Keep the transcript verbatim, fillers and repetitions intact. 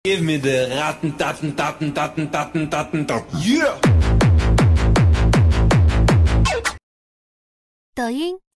Give me the ratten, tatten, tatten, tatten, tatten, tatten, tatten. Yeah! 抖音。